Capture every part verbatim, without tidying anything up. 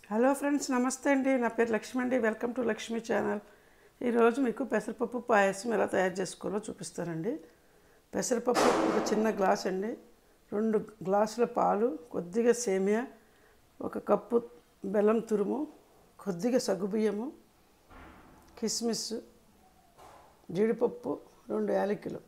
Hello friends, నమస్తే అండి. నా పేరు లక్ష్మి అండి. Welcome to Lakshmi channel. ఈరోజు మీకు పెసరపప్పు పాయసం ఎలా తయారు చేసుకోవాలో చూపిస్తానండి. పెసరపప్పు ఒక చిన్న గ్లాస్ అండి, రెండు గ్లాసుల పాలు, కొద్దిగా సేమియా, ఒక కప్పు బెల్లం తురుము, కొద్దిగా సగ్గుబియ్యము, కిస్మిస్, జీడిపప్పు, రెండు యాలకులు.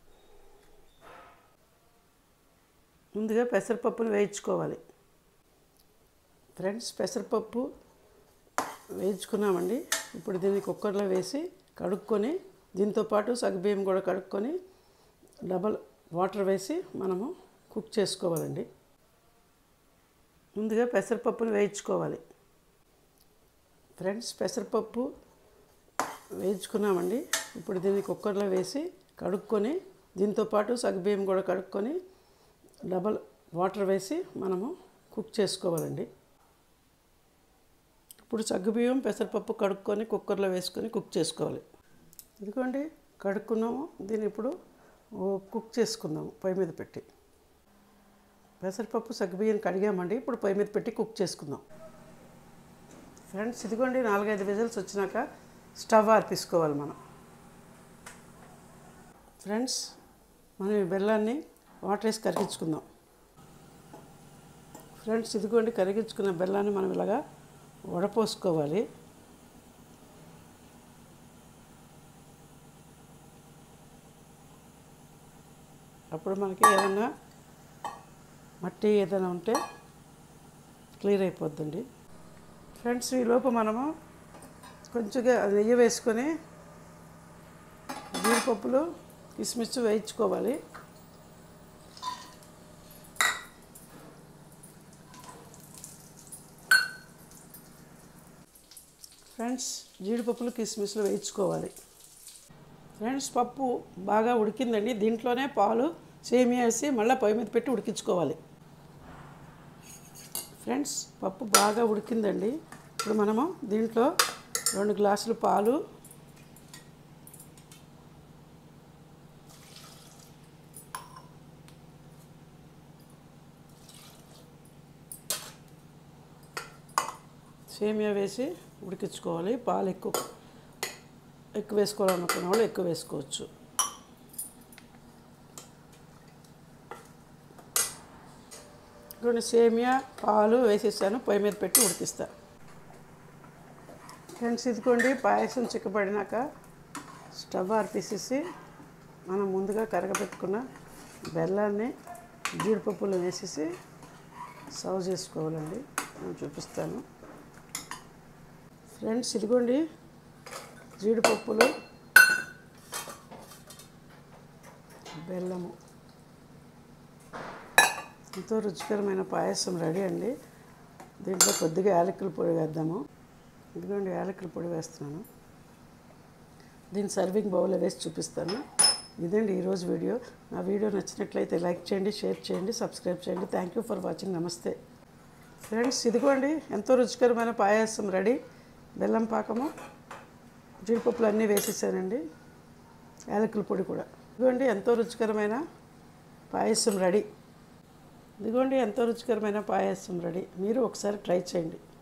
ముందుగా పెసరపప్పును వేయించుకోవాలి. ఫ్రెండ్స్, పెసరపప్పు వేయించుకున్నామండి. ఇప్పుడు దీన్ని కుక్కర్లో వేసి కడుక్కొని, దీంతోపాటు సగ్గుబియ్యం కూడా కడుక్కొని డబల్ వాటర్ వేసి మనము కుక్ చేసుకోవాలండి. ముందుగా పెసరపప్పును వేయించుకోవాలి. ఫ్రెండ్స్, పెసరపప్పు వేయించుకున్నామండి. ఇప్పుడు దీన్ని కుక్కర్లో వేసి కడుక్కొని, దీంతోపాటు సగ్గుబియ్యం కూడా కడుక్కొని డబల్ వాటర్ వేసి మనము కుక్ చేసుకోవాలండి. ఇప్పుడు సగ్గుబియ్యం పెసరపప్పు కడుక్కొని కుక్కర్లో వేసుకొని కుక్ చేసుకోవాలి. ఇదిగోండి, కడుక్కున్నాము. దీన్ని ఇప్పుడు కుక్ చేసుకుందాము పొయ్యి మీద పెట్టి. పెసరపప్పు సగ్గుబియ్యం కడిగామండి. ఇప్పుడు పొయ్యి మీద పెట్టి కుక్ చేసుకుందాం. ఫ్రెండ్స్, ఇదిగోండి, నాలుగైదు విజిల్స్ వచ్చినాక స్టవ్ ఆర్పేసుకోవాలి మనం. ఫ్రెండ్స్, మనం ఈ బెల్లాన్ని వాటర్ వేసి కరిగించుకుందాం. ఫ్రెండ్స్, ఇదిగోండి, కరిగించుకున్న బెల్లాన్ని మనం ఇలాగా వడపోసుకోవాలి. అప్పుడు మనకి ఏదైనా మట్టి ఏదైనా ఉంటే క్లియర్ అయిపోద్దండి. ఫ్రెండ్స్, ఈ లోపు మనము కొంచెంగా నెయ్యి వేసుకొని జీడిపప్పులు, కిస్మిస్ వేయించుకోవాలి. ఫ్రెండ్స్, జీడిపప్పులు, కిస్మిస్లు వేయించుకోవాలి. ఫ్రెండ్స్, పప్పు బాగా ఉడికిందండి. దీంట్లోనే పాలు, సేమియా వేసి మళ్ళీ పొయ్యి మీద పెట్టి ఉడికించుకోవాలి. ఫ్రెండ్స్, పప్పు బాగా ఉడికిందండి. ఇప్పుడు మనము దీంట్లో రెండు గ్లాసులు పాలు, సేమియా వేసి ఉడికించుకోవాలి. పాలు ఎక్కువ ఎక్కువ వేసుకోవాలనుకున్న వాళ్ళు ఎక్కువ వేసుకోవచ్చు. ఇప్పుడు సేమియా, పాలు వేసేసాను. పొయ్యి మీద పెట్టి ఉడికిస్తా. ఫ్రెండ్స్, ఇదిగోండి, పాయసం చిక్కబడినాక స్టవ్ ఆర్పేసేసి మనం ముందుగా కరగబెట్టుకున్న బెల్లాన్ని జీడిపప్పులు వేసేసి సర్వ్ చేసుకోవాలండి. నేను చూపిస్తాను. ఫ్రెండ్స్, ఇదిగోండి, జీడిపప్పులు, బెల్లము, ఎంతో రుచికరమైన పాయసం రెడీ అండి. దీంట్లో కొద్దిగా యాలకుల పొడి వేద్దాము. ఇదిగోండి, యాలకుల పొడి వేస్తున్నాను. దీన్ని సర్వింగ్ బౌల్లో వేసి చూపిస్తాను. ఇదండి ఈరోజు వీడియో. నా వీడియో నచ్చినట్లయితే లైక్ చేయండి, షేర్ చేయండి, సబ్స్క్రైబ్ చేయండి. Thank you for watching. నమస్తే. ఫ్రెండ్స్, ఇదిగోండి, ఎంతో రుచికరమైన పాయసం రెడీ. బెల్లం పాకము, జీడిపప్పులు అన్నీ వేసేసానండి, యాలకుల పొడి కూడా. ఇదిగోండి, ఎంతో రుచికరమైన పాయసం రెడీ. ఇదిగోండి, ఎంతో రుచికరమైన పాయసం రెడీ. మీరు ఒకసారి ట్రై చేయండి.